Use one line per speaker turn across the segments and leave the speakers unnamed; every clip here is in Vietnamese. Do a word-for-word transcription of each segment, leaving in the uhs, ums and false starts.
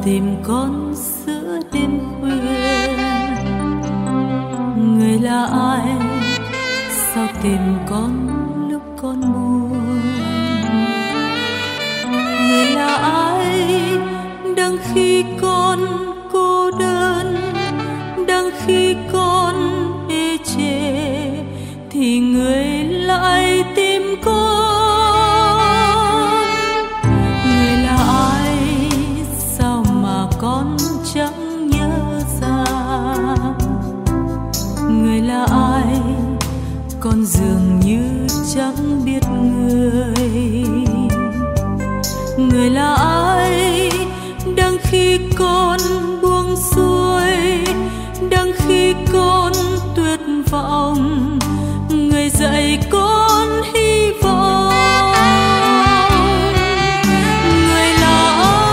tìm con giữa đêm khuya. Người là ai? Sao tìm con lúc con buồn? Người là ai? Đang khi con cô đơn, đang khi con ê chề, thì người lại tìm con. Người là ai? Sao mà con chẳng nhớ ra? Người là ai? Con dường như chẳng biết người. Người là ai? Đang khi con buông xuôi, đang khi con tuyệt vọng, người dạy con hy vọng. Người là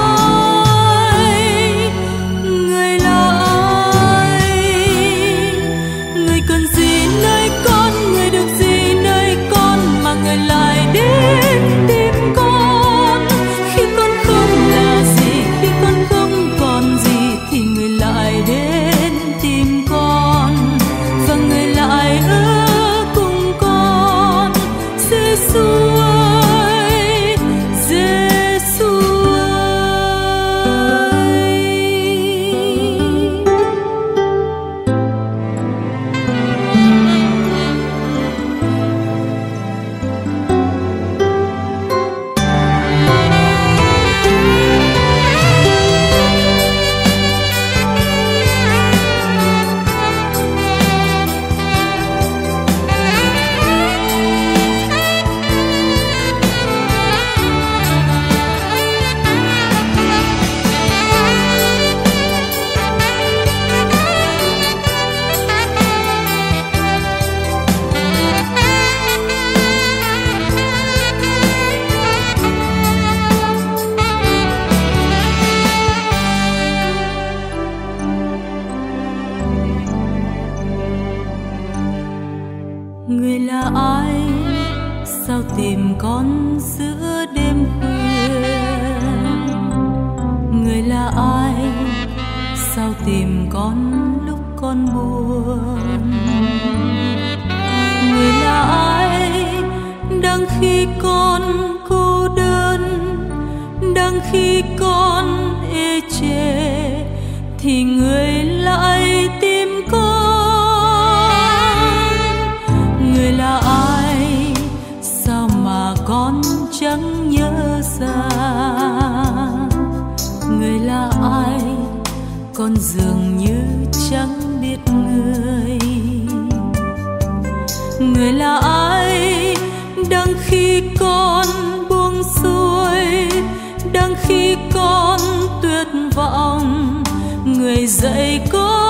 ai? Người là ai? Người cần gì nơi con, người được gì nơi con, mà người lại đến tìm con. Khi con không là gì, khi con không còn gì, thì người lại đến tìm con. Và người lại ở cùng con. Giêsu ơi, Giêsu ơi. Người là ai? Sao tìm con giữa đêm khuya? Người là ai? Sao tìm con lúc con buồn? Người là ai? Đang khi con cô đơn, đang khi con ê chề, thì người lại tìm con. Người là ai? Sao mà con chẳng nhớ ra? Người là ai? Con dường như chẳng biết người. Người là ai? Đang khi con buông xuôi, đang khi con tuyệt vọng, người dạy con